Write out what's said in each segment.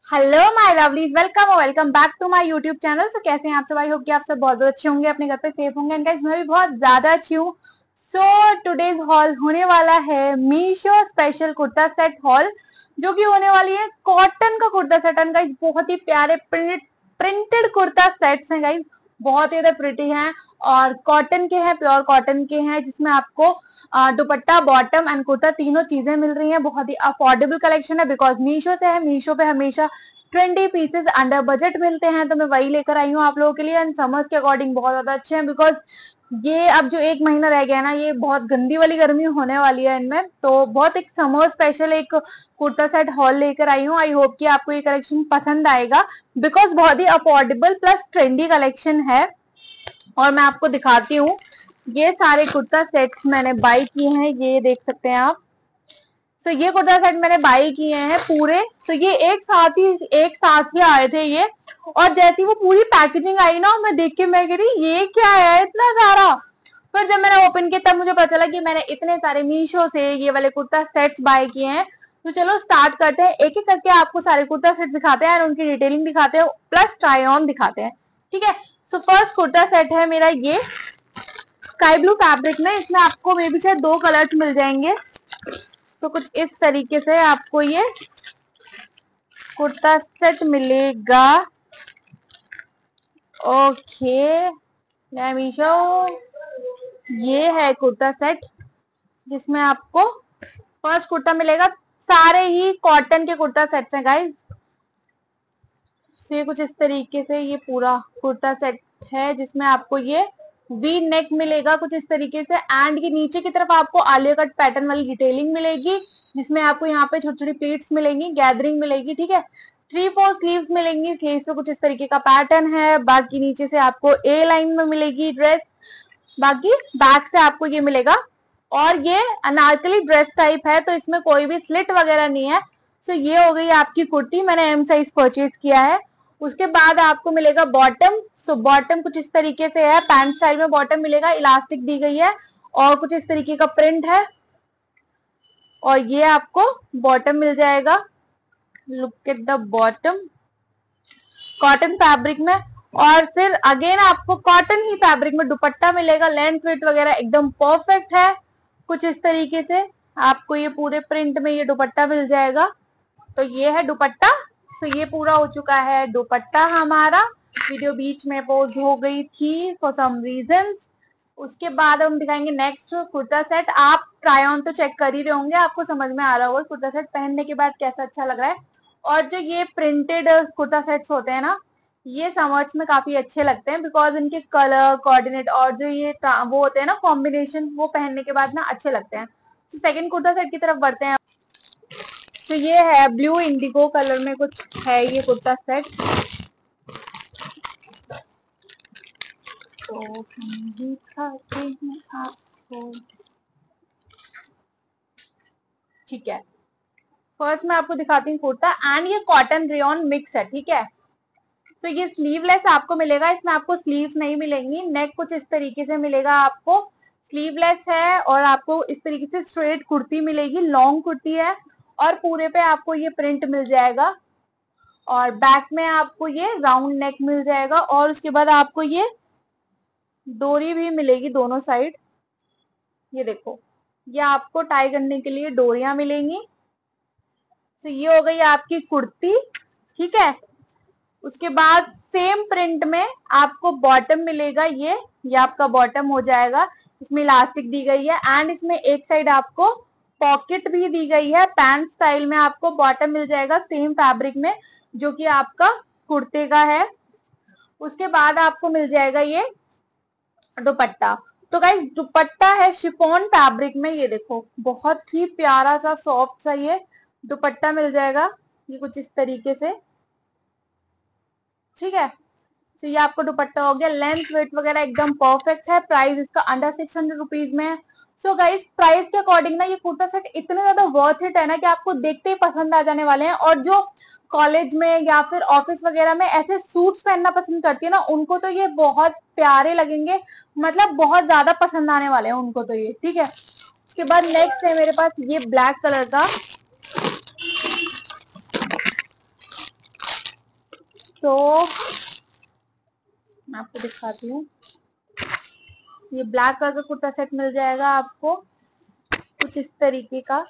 Hello my lovelies, welcome back to my YouTube channel. So कैसे हैं आप सब? आई होप कि आप सब बहुत अच्छे होंगे, अपने घर पे सेफ होंगे। एंड गाइस मैं भी बहुत ज्यादा अच्छी हूँ। सो टुडेज हॉल होने वाला है Meesho special kurta set haul, जो कि होने वाली है कॉटन का कुर्ता सेट। एंड गाइस बहुत ही प्यारे प्रिंटेड कुर्ता सेट्स हैं गाइस, बहुत ही ज्यादा प्रिटी हैं और कॉटन के हैं, प्योर कॉटन के हैं, जिसमें आपको दुपट्टा, बॉटम एंड कुर्ता तीनों चीजें मिल रही हैं। बहुत ही अफोर्डेबल कलेक्शन है बिकॉज मीशो से है। मीशो पे हमेशा 20 पीसेस अंडर बजट मिलते हैं, तो मैं वही लेकर आई हूँ आप लोगों के लिए। एंड समर्स के अकॉर्डिंग बहुत ज्यादा अच्छे हैं बिकॉज ये अब जो एक महीना रह गया है ना, ये बहुत गंदी वाली गर्मी होने वाली है इनमें, तो बहुत एक समर स्पेशल एक कुर्ता सेट हॉल लेकर आई हूँ। आई होप कि आपको ये कलेक्शन पसंद आएगा बिकॉज बहुत ही अफोर्डेबल प्लस ट्रेंडी कलेक्शन है। और मैं आपको दिखाती हूँ, ये सारे कुर्ता सेट्स मैंने बाई किए हैं, ये देख सकते हैं आप। तो ये कुर्ता सेट मैंने बाई किए हैं पूरे। तो ये एक साथ ही आए थे ये, और जैसी वो पूरी पैकेजिंग आई ना, मैं देख के मैं कह रही ये क्या है इतना सारा। पर जब मैंने ओपन किया तब मुझे पता चला कि मैंने इतने सारे मीशो से ये वाले कुर्ता सेट्स बाय किए हैं। तो चलो स्टार्ट करते हैं, एक एक करके आपको सारे कुर्ता सेट दिखाते हैं और उनकी डिटेलिंग दिखाते हैं, प्लस ट्राई ऑन दिखाते हैं, ठीक है। सो फर्स्ट कुर्ता सेट है मेरा ये स्काई ब्लू फैब्रिक में। इसमें आपको मे बी शायद 2 कलर्स मिल जाएंगे। तो कुछ इस तरीके से आपको ये कुर्ता सेट मिलेगा। ओके मीशो, ये है कुर्ता सेट जिसमें आपको फर्स्ट कुर्ता मिलेगा। सारे ही कॉटन के कुर्ता सेट्स हैं गाइस। ये कुछ इस तरीके से ये पूरा कुर्ता सेट है, जिसमें आपको ये वी नेक मिलेगा कुछ इस तरीके से, एंड ये नीचे की तरफ आपको आलिया कट पैटर्न वाली डिटेलिंग मिलेगी, जिसमें आपको यहाँ पे छोटी छोटी प्लीट्स मिलेंगी, गैदरिंग मिलेगी, ठीक है। 3/4 स्लीव्स मिलेंगी, स्लीव्स पे कुछ इस तरीके का पैटर्न है। बाकी नीचे से आपको ए लाइन में मिलेगी ड्रेस, बाकी बैक से आपको ये मिलेगा। और ये अनारकली ड्रेस टाइप है, तो इसमें कोई भी स्लिट वगैरह नहीं है। सो ये हो गई आपकी कुर्ती, मैंने एम साइज परचेज किया है। उसके बाद आपको मिलेगा बॉटम। सो बॉटम कुछ इस तरीके से है, पैंट स्टाइल में बॉटम मिलेगा, इलास्टिक दी गई है और कुछ इस तरीके का प्रिंट है। और ये आपको बॉटम मिल जाएगा, look at the bottom, cotton fabric में। और फिर अगेन आपको कॉटन ही फैब्रिक में दुपट्टा मिलेगा, लेंथ वेट वगैरह एकदम परफेक्ट है। कुछ इस तरीके से आपको ये पूरे प्रिंट में ये दुपट्टा मिल जाएगा। तो ये है दुपट्टा। तो ये पूरा हो चुका है दुपट्टा हमारा। वीडियो बीच में पॉज हो गई थी फॉर सम रीजंस। उसके बाद हम दिखाएंगे नेक्स्ट कुर्ता सेट। आप ट्राई ऑन तो चेक कर ही रहे होंगे, आपको समझ में आ रहा होगा कुर्ता सेट पहनने के बाद कैसा अच्छा लग रहा है। और जो ये प्रिंटेड कुर्ता सेट्स होते हैं ना, ये समर्स में काफी अच्छे लगते हैं बिकॉज इनके कलर कोऑर्डिनेट और जो ये वो होते हैं ना कॉम्बिनेशन, वो पहनने के बाद ना अच्छे लगते हैं। तो सेकंड कुर्ता सेट की तरफ बढ़ते हैं। तो ये है ब्लू इंडिगो कलर में कुछ है ये कुर्ता सेट। तो हम दिखाते हैं आपको, ठीक है। फर्स्ट मैं आपको दिखाती हूँ कुर्ता, एंड ये कॉटन रेयन मिक्स है, ठीक है। तो ये स्लीवलेस आपको मिलेगा, इसमें आपको स्लीव्स नहीं मिलेंगी। नेक कुछ इस तरीके से मिलेगा आपको, स्लीवलेस है। और आपको इस तरीके से स्ट्रेट कुर्ती मिलेगी, लॉन्ग कुर्ती है। और पूरे पे आपको ये प्रिंट मिल जाएगा। और बैक में आपको ये राउंड नेक मिल जाएगा। और उसके बाद आपको ये डोरी भी मिलेगी दोनों साइड, ये देखो, ये आपको टाई करने के लिए डोरियां मिलेंगी। तो ये हो गई आपकी कुर्ती, ठीक है। उसके बाद सेम प्रिंट में आपको बॉटम मिलेगा, ये आपका बॉटम हो जाएगा। इसमें इलास्टिक दी गई है एंड इसमें एक साइड आपको पॉकेट भी दी गई है। पैंट स्टाइल में आपको बॉटम मिल जाएगा सेम फैब्रिक में, जो कि आपका कुर्ते का है। उसके बाद आपको मिल जाएगा ये दुपट्टा। तो गाइस दुपट्टा है शिफॉन फैब्रिक में, ये देखो बहुत ही प्यारा सा सॉफ्ट सा ये दुपट्टा मिल जाएगा, ये कुछ इस तरीके से, ठीक है। तो ये आपको दुपट्टा हो गया, लेंथ वेट वगैरह एकदम परफेक्ट है। प्राइस इसका अंडर 600 रुपीज में है। सो गाइस प्राइस के अकॉर्डिंग ना ये कुर्ता सेट इतने ज्यादा वर्थ इट है ना कि आपको देखते ही पसंद आ जाने वाले हैं। और जो कॉलेज में या फिर ऑफिस वगैरह में ऐसे सूट्स पहनना पसंद करती है ना, उनको तो ये बहुत प्यारे लगेंगे, मतलब बहुत ज्यादा पसंद आने वाले हैं उनको तो ये, ठीक है। उसके बाद नेक्स्ट है मेरे पास ये ब्लैक कलर का। तो मैं आपको दिखाती हूँ, ये ब्लैक कलर का कुर्ता सेट मिल जाएगा आपको कुछ इस तरीके का।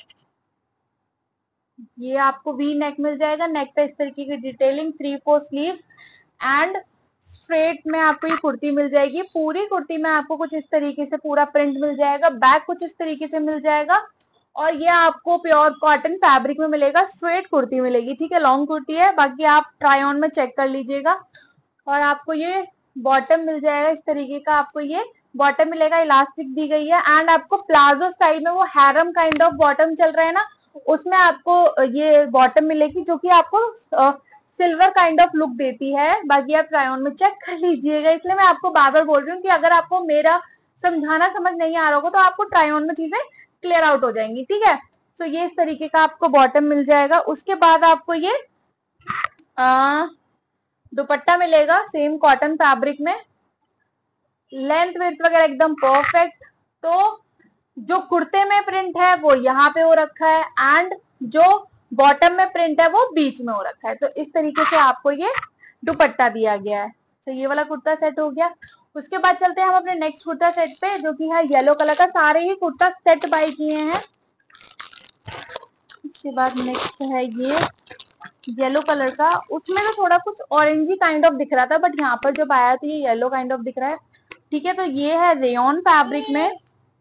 ये आपको वी नेक मिल जाएगा, नेक पे इस तरीके की डिटेलिंग, 3/4 स्लीव्स एंड स्ट्रेट में आपको ये कुर्ती मिल जाएगी। पूरी कुर्ती में आपको कुछ इस तरीके से पूरा प्रिंट मिल जाएगा, बैक कुछ इस तरीके से मिल जाएगा और ये आपको प्योर कॉटन फैब्रिक में मिलेगा। स्ट्रेट कुर्ती मिलेगी, ठीक है, लॉन्ग कुर्ती है, बाकी आप ट्राई ऑन में चेक कर लीजिएगा। और आपको ये बॉटम मिल जाएगा इस तरीके का, आपको ये बॉटम मिलेगा, इलास्टिक दी गई है एंड आपको प्लाजो स्टाइल में वो हैरम काइंड ऑफ बॉटम चल रहा है ना, उसमें आपको ये बॉटम मिलेगी जो कि आपको सिल्वर काइंड ऑफ लुक देती है। बाकी आप ट्राई ऑन में चेक कर लीजिएगा, इसलिए मैं आपको बार बार बोल रही हूँ कि अगर आपको मेरा समझाना समझ नहीं आ रहा होगा तो आपको ट्राई ऑन में चीजें क्लियर आउट हो जाएंगी, ठीक है। सो ये इस तरीके का आपको बॉटम मिल जाएगा। उसके बाद आपको ये दुपट्टा मिलेगा सेम कॉटन फैब्रिक में, लेंथ विड्थ वगैरह एकदम परफेक्ट। तो जो कुर्ते में प्रिंट है वो यहाँ पे हो रखा है एंड जो बॉटम में प्रिंट है वो बीच में हो रखा है। तो इस तरीके से आपको ये दुपट्टा दिया गया है। तो ये वाला कुर्ता सेट हो गया। उसके बाद चलते हैं हम अपने नेक्स्ट कुर्ता सेट पे, जो कि है येलो कलर का। सारे ही कुर्ता सेट बाय किए हैं। इसके बाद नेक्स्ट है ये येलो कलर का, उसमें तो थोड़ा कुछ ऑरेंजी काइंड ऑफ दिख रहा था, बट यहाँ पर जब आया तो ये येलो काइंड ऑफ दिख रहा है, ठीक है। तो ये है रेयन फैब्रिक में,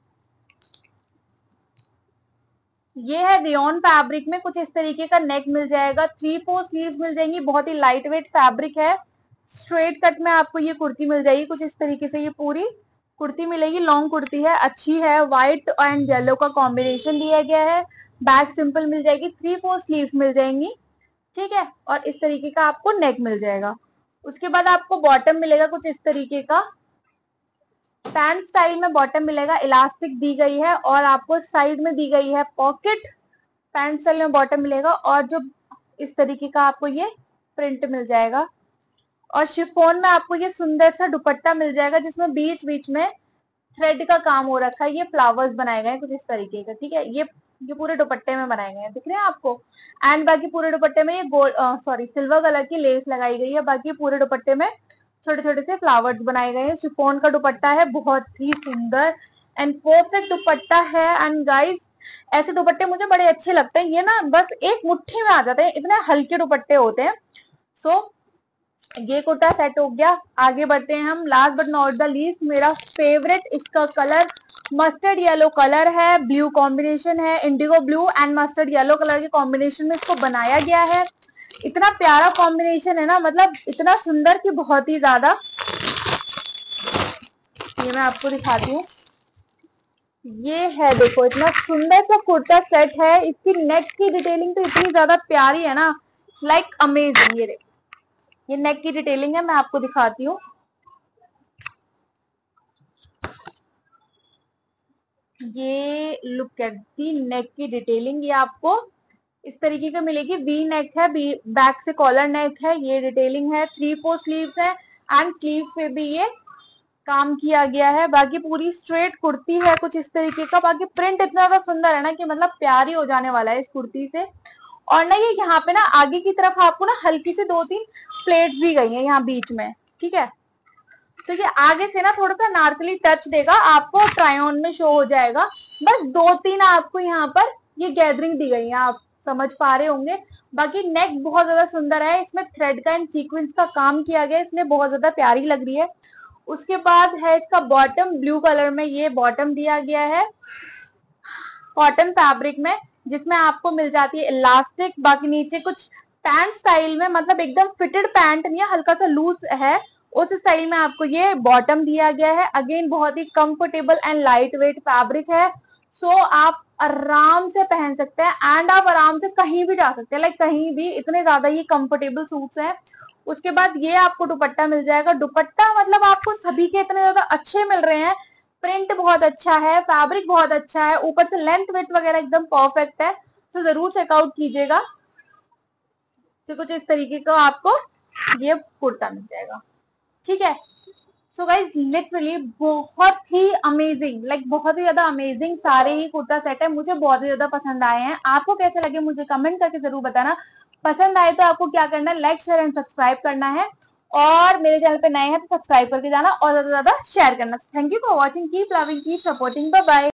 ये है रेयन फैब्रिक में, कुछ इस तरीके का नेक मिल जाएगा, 3/4 स्लीव्स मिल जाएंगी, बहुत ही लाइट वेट फैब्रिक है। स्ट्रेट कट में आपको ये कुर्ती मिल जाएगी कुछ इस तरीके से, ये पूरी कुर्ती मिलेगी, लॉन्ग कुर्ती है, अच्छी है, व्हाइट एंड येलो का कॉम्बिनेशन दिया गया है। बैक सिंपल मिल जाएगी, 3/4 स्लीव्स मिल जाएंगी, ठीक है। और इस तरीके का आपको नेक मिल जाएगा। उसके बाद आपको बॉटम मिलेगा कुछ इस तरीके का, पैंट स्टाइल में बॉटम मिलेगा, इलास्टिक दी गई है और आपको साइड में दी गई है पॉकेट। पैंट स्टाइल में बॉटम मिलेगा और जो इस तरीके का आपको ये प्रिंट मिल जाएगा। और शिफॉन में आपको ये सुंदर सा दुपट्टा मिल जाएगा जिसमें बीच बीच में थ्रेड का काम हो रखा है, ये फ्लावर्स बनाए गए हैं कुछ इस तरीके का, ठीक है। ये पूरे दुपट्टे में बनाए गए हैं, दिख रहे हैं आपको। एंड बाकी पूरे दुपट्टे में ये गोल्ड सिल्वर कलर की लेस लगाई गई है। बाकी पूरे दुपट्टे में छोटे छोटे से फ्लावर्स बनाए गए हैं। शिफॉन का दुपट्टा है, बहुत ही सुंदर एंड परफेक्ट दुपट्टा है। एंड गाइस, ऐसे दुपट्टे मुझे बड़े अच्छे लगते हैं, ये ना बस एक मुट्ठी में आ जाते हैं, इतने हल्के दुपट्टे होते हैं। सो ये कुर्ता सेट हो गया। आगे बढ़ते हैं हम, last but not the least, मेरा फेवरेट, इसका कलर मस्टर्ड येलो कलर है, ब्लू कॉम्बिनेशन है, indigo blue and mustard yellow colour के कॉम्बिनेशन में इसको बनाया गया है। इतना प्यारा कॉम्बिनेशन है ना, मतलब इतना सुंदर कि बहुत ही ज्यादा। ये मैं आपको दिखाती हूँ, ये है, देखो इतना सुंदर सा कुर्ता सेट है। इसकी नेक की डिटेलिंग तो इतनी ज्यादा प्यारी है ना, लाइक अमेजिंग। ये देखो, ये नेक की डिटेलिंग है, मैं आपको दिखाती हूँ। ये लुक एट दी नेक की डिटेलिंग, ये आपको इस तरीके का मिलेगी। वी नेक है, बैक से कॉलर नेक है, ये डिटेलिंग है, 3/4 स्लीव्स है एंड स्लीव पे भी ये काम किया गया है। बाकी पूरी स्ट्रेट कुर्ती है कुछ इस तरीके का। बाकी प्रिंट इतना ज्यादा सुंदर है ना कि मतलब प्यारी हो जाने वाला है इस कुर्ती से। और ना ये यहाँ पे ना आगे की तरफ आपको ना हल्की सी 2-3 प्लेट्स दी गई है यहाँ बीच में, ठीक है। तो ये आगे से ना थोड़ा सा नार्कली टच देगा, आपको ट्राई ऑन में शो हो जाएगा। बस 2-3 आपको यहाँ पर ये गैदरिंग दी गई है, आप समझ पा रहे होंगे। बाकी नेक बहुत ज्यादा सुंदर है, इसमें थ्रेड का एंड सीक्वेंस का काम किया गया है, इसलिए बहुत ज्यादा प्यारी लग रही है। उसके बाद है इसका बॉटम, ब्लू कलर में ये बॉटम दिया गया है कॉटन फैब्रिक में, जिसमें आपको मिल जाती है इलास्टिक। बाकी नीचे कुछ पैंट स्टाइल में, मतलब एकदम फिटेड पैंट नहीं है, हल्का सा लूज है, उस स्टाइल में आपको ये बॉटम दिया गया है। अगेन बहुत ही comfortable and light wait fabric है। सो आप आराम से पहन सकते हैं एंड आप आराम से कहीं भी जा सकते हैं, लाइक कहीं भी, इतने ज्यादा ये कंफर्टेबल सूट्स हैं। उसके बाद ये आपको दुपट्टा मिल जाएगा। दुपट्टा मतलब आपको सभी के इतने ज्यादा अच्छे मिल रहे हैं, प्रिंट बहुत अच्छा है, फैब्रिक बहुत अच्छा है, ऊपर से लेंथ विड्थ वगैरह एकदम परफेक्ट है। तो जरूर चेकआउट कीजिएगा। तो कुछ इस तरीके का आपको ये कुर्ता मिल जाएगा, ठीक है। सो गाइज लिटरली बहुत ही अमेजिंग, लाइक बहुत ही ज्यादा अमेजिंग सारे ही कुर्ता सेट है, मुझे बहुत ही ज्यादा पसंद आए हैं। आपको कैसे लगे मुझे कमेंट करके जरूर बताना। पसंद आए तो आपको क्या करना है, लाइक शेयर एंड सब्सक्राइब करना है, और मेरे चैनल पे नए हैं तो सब्सक्राइब करके जाना और ज्यादा से ज्यादा शेयर करना। Thank you for watching, keep loving, keep supporting, bye bye.